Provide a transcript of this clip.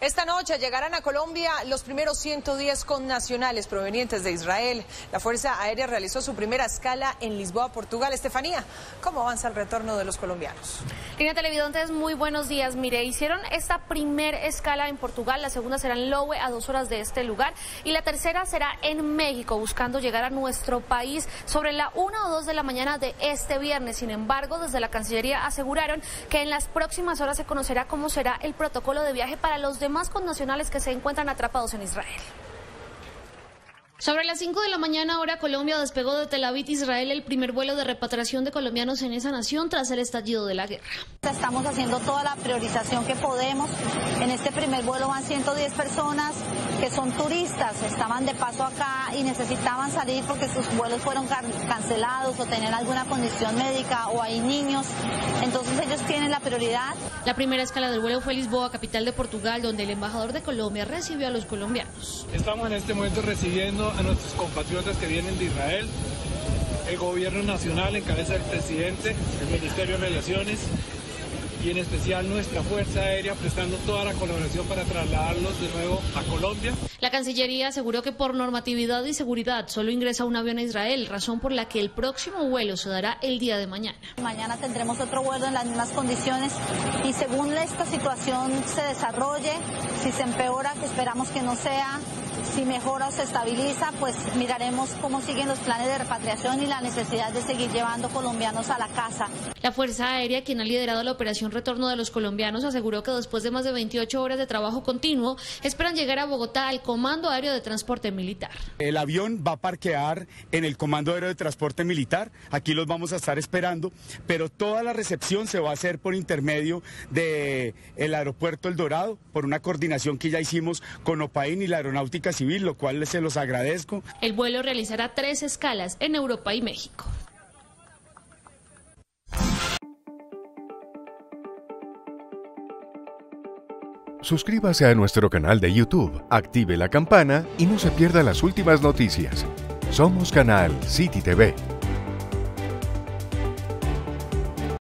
Esta noche llegarán a Colombia los primeros 110 connacionales provenientes de Israel. La Fuerza Aérea realizó su primera escala en Lisboa, Portugal. Estefanía, ¿cómo avanza el retorno de los colombianos? Línea Televidentes, muy buenos días. Mire, hicieron esta primera escala en Portugal, la segunda será en Lowe, a 2 horas de este lugar, y la tercera será en México, buscando llegar a nuestro país sobre la 1 o 2 de la mañana de este viernes. Sin embargo, desde la Cancillería aseguraron que en las próximas horas se conocerá cómo será el protocolo de viaje para los demás connacionales que se encuentran atrapados en Israel. Sobre las 5 de la mañana, hora Colombia, despegó de Tel Aviv, Israel, el primer vuelo de repatriación de colombianos en esa nación tras el estallido de la guerra. Estamos haciendo toda la priorización que podemos. En este primer vuelo van 110 personas que son turistas, estaban de paso acá y necesitaban salir porque sus vuelos fueron cancelados o tenían alguna condición médica o hay niños. Entonces ellos tienen la prioridad. La primera escala del vuelo fue Lisboa, capital de Portugal, donde el embajador de Colombia recibió a los colombianos. Estamos en este momento recibiendo a nuestros compatriotas que vienen de Israel. El gobierno nacional en cabeza del presidente, el Ministerio de Relaciones y en especial nuestra Fuerza Aérea prestando toda la colaboración para trasladarlos de nuevo a Colombia. La Cancillería aseguró que por normatividad y seguridad solo ingresa un avión a Israel, razón por la que el próximo vuelo se dará el día de mañana. Mañana tendremos otro vuelo en las mismas condiciones y según esta situación se desarrolle, si se empeora, que esperamos que no sea, si mejora o se estabiliza, pues miraremos cómo siguen los planes de repatriación y la necesidad de seguir llevando colombianos a la casa. La Fuerza Aérea, quien ha liderado la operación Retorno de los Colombianos, aseguró que después de más de 28 horas de trabajo continuo, esperan llegar a Bogotá al Comando Aéreo de Transporte Militar. El avión va a parquear en el Comando Aéreo de Transporte Militar, aquí los vamos a estar esperando, pero toda la recepción se va a hacer por intermedio del aeropuerto El Dorado, por una coordinación que ya hicimos con OPAIN y la Aeronáutica Civil, lo cual se los agradezco. El vuelo realizará 3 escalas en Europa y México. Suscríbase a nuestro canal de YouTube, active la campana y no se pierda las últimas noticias. Somos Canal City TV.